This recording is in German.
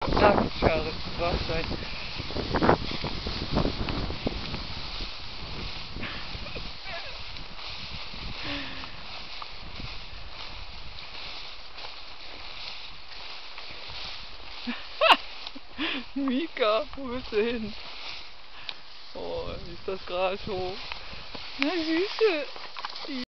Nacktschere war sein. Mika, wo bist du hin? Oh, ist das Gras hoch. Na Süße.